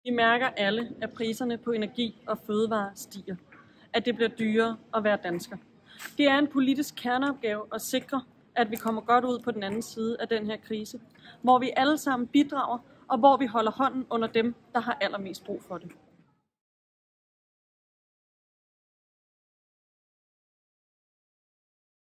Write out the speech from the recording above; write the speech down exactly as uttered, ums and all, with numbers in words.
Vi mærker alle, at priserne på energi og fødevarer stiger. At det bliver dyrere at være dansker. Det er en politisk kerneopgave at sikre, at vi kommer godt ud på den anden side af den her krise, hvor vi alle sammen bidrager, og hvor vi holder hånden under dem, der har allermest brug for det.